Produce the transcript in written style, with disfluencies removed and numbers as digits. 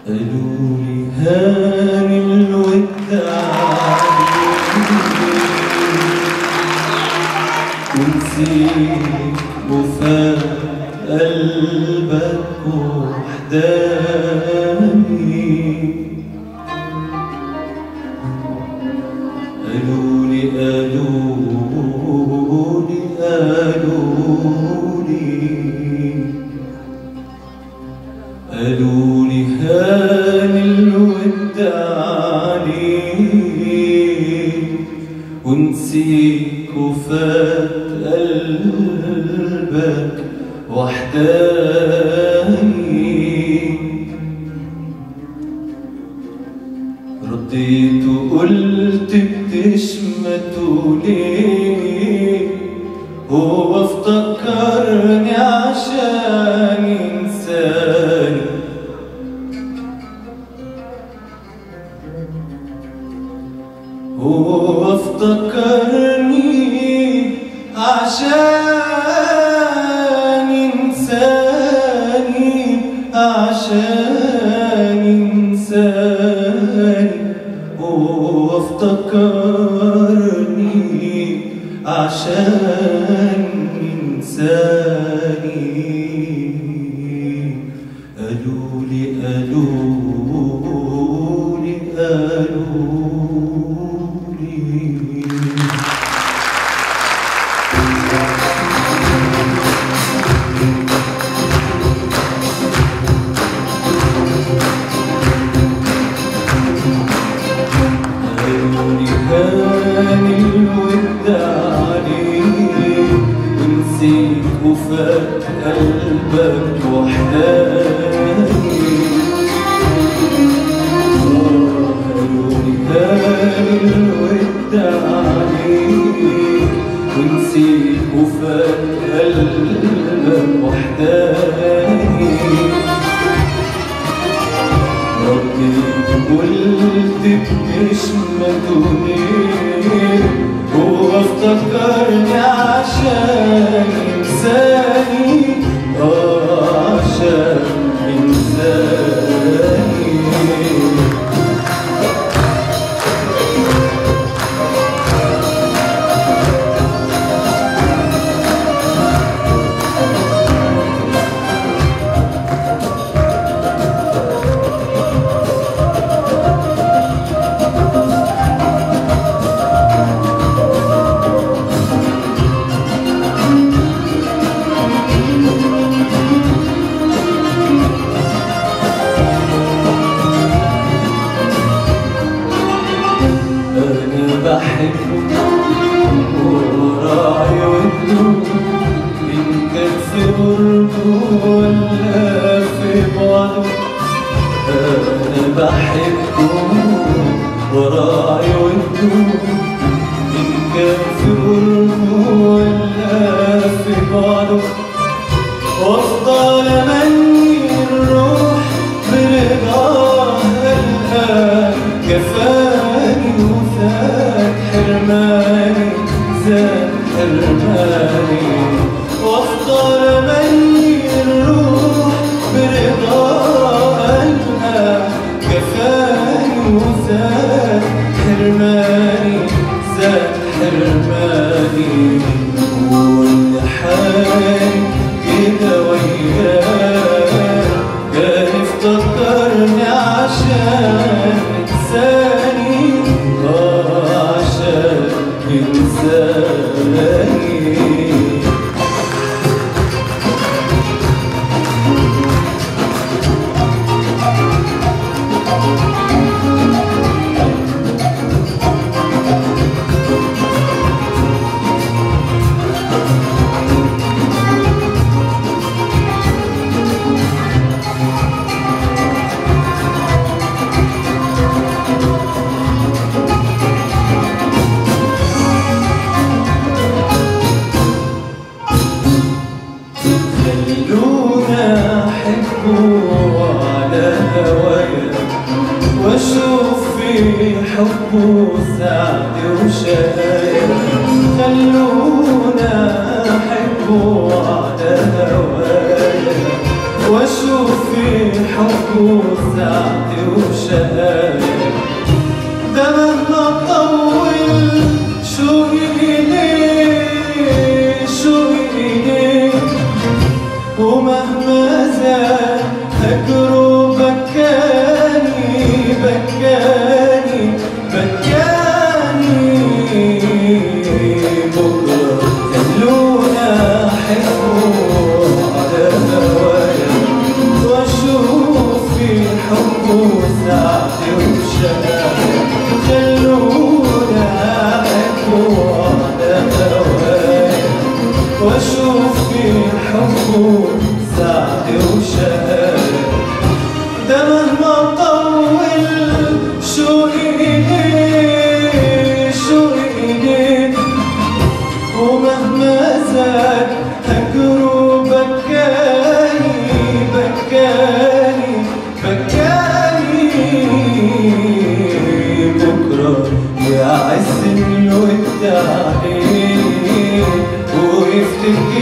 قالولي هاني الود عليك ونسيك وفات قلبك وحداني. قالولي قالولي قالولي هاني الود عليك ونسيك وفات قلبك وحداني. رديت وقلت بتشمتوا ليه، هو افتكرني عشان ينساني. هو افتكرني عشان ينساني، عشان ينساني. هو افتكرني عشان ينساني. قالولي قالولي قالولي هاني الود عليك ونسيك وفات قلبك وحداني. قالولي هاني الود عليك ونسيك وفات قلبك وحداني. رديت وقلت بتشمتوا ليه، هو افتكرني عشان ينساني، عشان ينساني. بحبه وراعي وده، إن كان في قربه ولا في بعده. أنا بحبه وراعي وده، إن كان في قربه ولا في بعده. وأفضل أمني الروح برضاه ألقاه كفاني وفات حرماني، زاد حرماني. وافضل امني الروح برضاه ألقاه كفاني وزاد حرماني، زاد حرماني. واللي حالي كده وياه كان افتكرني عشان ينساني، عشان ينساني. خلونا أحبه على هوايا وأشوف في حبه سعد وشقايا. خلونا أحبه على هوايا وأشوف واشوف في حبه سعدي وشقايا. ده مهما طول شوقي إليه شوقي إليه، ومهما زاد هجره بكاني بكاني بكاني. بكرة خلونا أحبه على هوايا، وأشوف في حبه سعدي وشقايا. خلونا أحبه على هوايا، وأشوف في حبه سعدي وشقايا. ده مهما طول شوقي إليه شوقي إليه، ومهما زاد هجره بكاني بكاني بكاني. بكرة يعز الود عليه ويفتكر